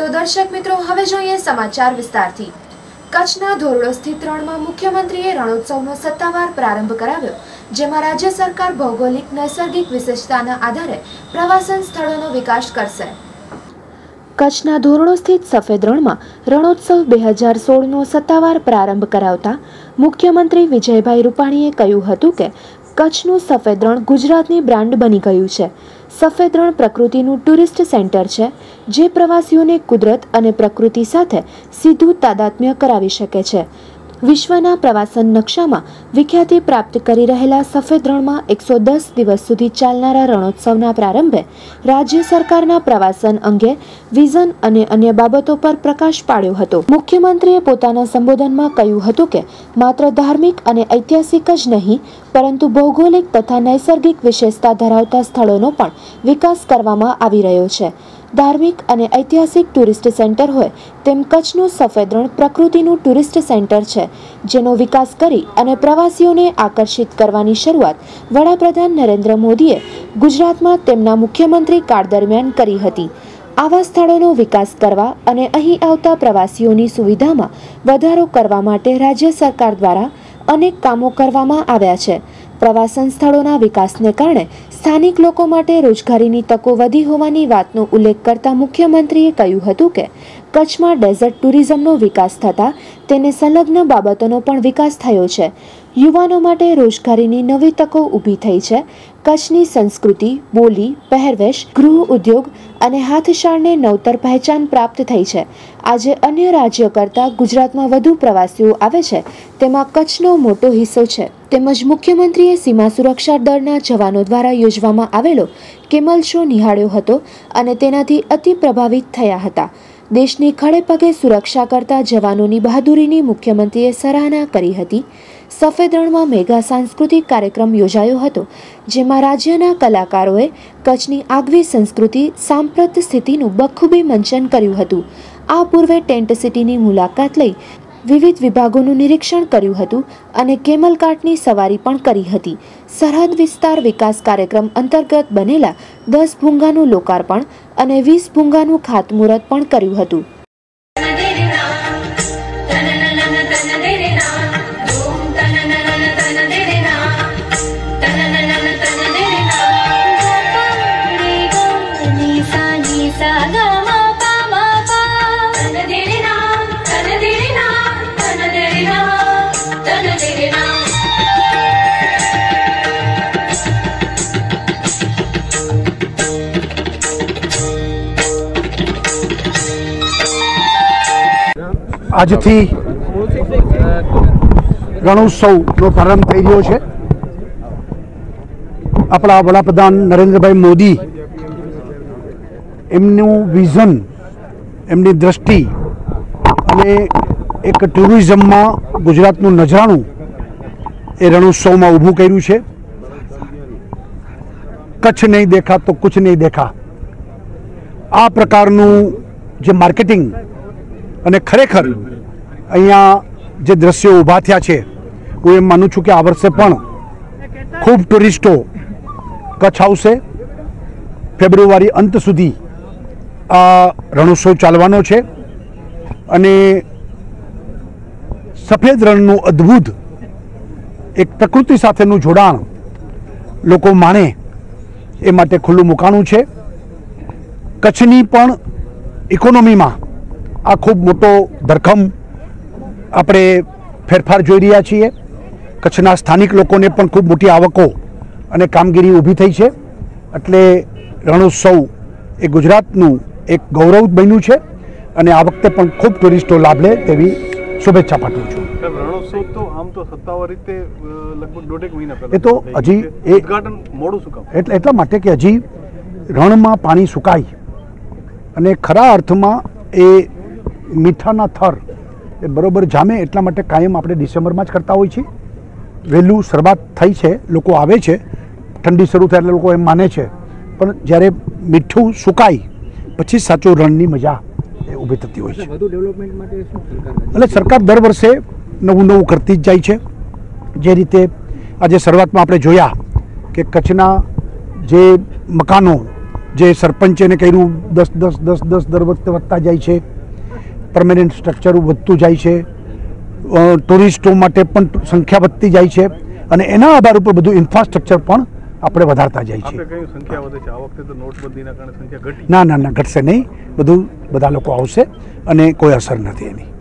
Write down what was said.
તો દર્શક મિત્રો હવે જોઈએ સમાચાર વિસ્તારથી। કચ્છના ધોરડો સ્થિત રણમાં મુખ્યમંત્રીએ રણોત્સવનો સત્તાવાર પ્રારંભ કરાવ્યો, જેમાં રાજ્ય સરકાર ભૌગોલિક નૈસર્ગિક વિશેષતાના આધારે પ્રવાસન સ્થળોનો વિકાસ કરશે। કચ્છના ધોરડો સ્થિત સફેદ રણમાં રણોત્સવ 2016નો સત્તાવાર પ્રારંભ કરાવતા મુખ્યમંત્રી વિજયભાઈ રૂપાણીએ કહ્યું હતું કે કચ્છનું સફેદ રણ ગુજરાતની બ્રાન્ડ બની ગયું છે। સફેદ રણ પ્રકૃતિનું ટુરિસ્ટ સેન્ટર છે, જે પ્રવાસીઓને કુદરત અને પ્રકૃતિ સાથે સીધું તાદાત્મ્ય કરાવી શકે છે। વિશ્વના પ્રવાસન નકશામાં વિખ્યાતિ પ્રાપ્ત કરી રહેલા સફેદ રણમાં 110 દિવસ સુધી ચાલનારા રણોત્સવના પ્રારંભે રાજ્ય સરકારના પ્રવાસન અંગે વિઝન અને અન્ય બાબતો પર પ્રકાશ પાડ્યો હતો। મુખ્યમંત્રીએ પોતાના સંબોધનમાં કહ્યું હતું કે માત્ર ધાર્મિક અને ઐતિહાસિક જ નહીં, પરંતુ ભૌગોલિક તથા નૈસર્ગિક વિશેષતા ધરાવતા સ્થળોનો પણ વિકાસ કરવામાં આવી રહ્યો છે। ધાર્મિક અને ઐતિહાસિક ટુરિસ્ટ સેન્ટર હોય તેમ કચ્છનું સફેદ રણ પ્રકૃતિનું ટુરિસ્ટ સેન્ટર છે, જેનો વિકાસ કરી અને પ્રવાસીઓને આકર્ષિત કરવાની શરૂઆત વડાપ્રધાન નરેન્દ્ર મોદીએ ગુજરાતમાં તેમના મુખ્યમંત્રી કાળ દરમિયાન કરી હતી। આવા સ્થળોનો વિકાસ કરવા અને અહીં આવતા પ્રવાસીઓની સુવિધામાં વધારો કરવા માટે રાજ્ય સરકાર દ્વારા અનેક કામો કરવામાં આવ્યા છે। પ્રવાસન સ્થળોના વિકાસને કારણે સ્થાનિક લોકો માટે રોજગારીની તકો વધી હોવાની વાતનો ઉલ્લેખ કરતા મુખ્યમંત્રીએ કહ્યું હતું કે કચ્છમાં ડેઝર્ટ ટુરિઝમનો વિકાસ થતાં તેને સંલગ્ન બાબતોનો પણ વિકાસ થયો છે। યુવાનો માટે રોજગારીની નવી તકો ઊભી થઈ છે। કચ્છની સંસ્કૃતિ, બોલી, પહેરવેશ, ગૃહ ઉદ્યોગ અને હાથશાળને નવતર પહેચાન પ્રાપ્ત થઈ છે। આજે અન્ય રાજ્યો કરતાં ગુજરાતમાં વધુ પ્રવાસીઓ આવે છે, તેમાં કચ્છનો મોટો હિસ્સો છે। તેમજ મુખ્યમંત્રીએ સીમા સુરક્ષા દળના જવાનો દ્વારા યોજવામાં આવેલો કેમલ શો નિહાળ્યો હતો અને તેનાથી અતિ પ્રભાવિત થયા હતા। દેશની ખડે પગે સુરક્ષા કરતા જવાનોની બહાદુરીની મુખ્યમંત્રીએ સરાહના કરી હતી। સફેદ રણમાં મેગા સાંસ્કૃતિક કાર્યક્રમ યોજાયો હતો, જેમાં રાજ્યના કલાકારોએ કચ્છની આગવી સંસ્કૃતિ સાંપ્રત સ્થિતિનું બખૂબી મંચન કર્યું હતું। આ પૂર્વે ટેન્ટ સિટીની મુલાકાત લઈ વિવિધ વિભાગોનું નિરીક્ષણ કર્યું હતું અને કેમલ કાર્ટની સવારી પણ કરી હતી। સરહદ વિસ્તાર વિકાસ કાર્યક્રમ અંતર્ગત બનેલા 10 ભૂંગાનું લોકાર્પણ અને 20 ભૂંગાનું ખાતમુહૂર્ત પણ કર્યું હતું। આજથી રણોત્સવનો પ્રારંભ થઈ રહ્યો છે। આપણા વડાપ્રધાન નરેન્દ્રભાઈ મોદી એમનું વિઝન, એમની દ્રષ્ટિ અને એક ટુરિઝમમાં ગુજરાતનું નજરાણું એ રણોત્સવમાં ઊભું કર્યું છે। કચ્છ નહીં દેખા તો કુછ નહીં દેખા, આ પ્રકારનું જે માર્કેટિંગ અને ખરેખર અહીંયા જે દ્રશ્યો ઊભા થયા છે, હું એમ માનું છું કે આ વર્ષે પણ ખૂબ ટુરિસ્ટો કચ્છ આવશે। ફેબ્રુઆરી અંત સુધી આ રણોત્સવ ચાલવાનો છે અને સફેદ રણનું અદ્ભુત એક પ્રકૃતિ સાથેનું જોડાણ લોકો માણે એ માટે ખુલ્લું મુકાણું છે। કચ્છની પણ ઇકોનોમીમાં આ ખૂબ મોટો ધરખમ આપણે ફેરફાર જોઈ રહ્યા છીએ। કચ્છના સ્થાનિક લોકોને પણ ખૂબ મોટી આવકો અને કામગીરી ઊભી થઈ છે, એટલે રણોત્સવ એ ગુજરાતનું એક ગૌરવ બન્યું છે અને આ વખતે પણ ખૂબ ટુરિસ્ટો લાભ લે તેવી શુભેચ્છા પાઠવું છું। રણોત્સવ તો આમ તો સત્તાવાર રીતે લગભગ 1.5 મહિના પહેલા, એ તો હજી ઉદ્ઘાટન મોડું શું કામ? એટલા માટે કે હજી રણમાં પાણી સુકાય અને ખરા અર્થમાં એ મીઠાના થર એ બરોબર જામે, એટલા માટે કાયમ આપણે ડિસેમ્બરમાં જ કરતા હોઈએ છીએ। વહેલું શરૂઆત થઈ છે, લોકો આવે છે, ઠંડી શરૂ થાય એટલે લોકો એમ માને છે, પણ જ્યારે મીઠું સુકાય પછી સાચો રણની મજા એ ઊભી થતી હોય છે। વધુ ડેવલપમેન્ટ માટે શું સરકાર, એટલે સરકાર દર વર્ષે નવું નવું કરતી જ જાય છે। જે રીતે આજે શરૂઆતમાં આપણે જોયા કે કચ્છના જે મકાનો જે સરપંચેને કર્યું 10 દર વખતે વધતા જાય છે, પરમેનન્ટ સ્ટ્રક્ચર વધતું જાય છે, ટુરિસ્ટો માટે પણ સંખ્યા વધતી જાય છે અને એના આધાર ઉપર બધું ઇન્ફ્રાસ્ટ્રક્ચર પણ આપણે વધારતા જાય છે. આપણે કઈ સંખ્યા વધે છે આ વખતે તો નોટબંધીના કારણે સંખ્યા ઘટી? ના ઘટશે નહીં, બધા લોકો આવશે અને કોઈ અસર નથી એની.